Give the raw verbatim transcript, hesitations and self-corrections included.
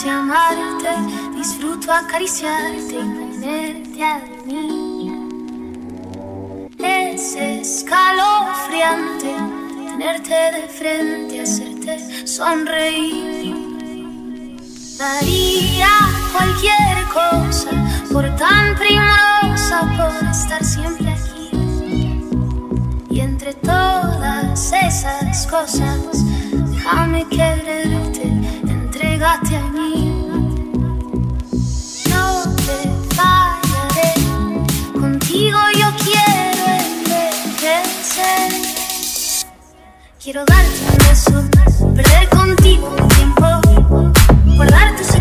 sé amarte, disfruto acariciarte y tenerte a mí. Es escalofriante tenerte de frente, hacerte sonreír. Daría cualquier cosa por tan primorosa, por estar siempre aquí. Y entre todas esas cosas, déjame quererte, entrégate a mí. No te fallaré, contigo yo quiero envejecer. Quiero darte un beso, perder contigo un tiempo, guardar tus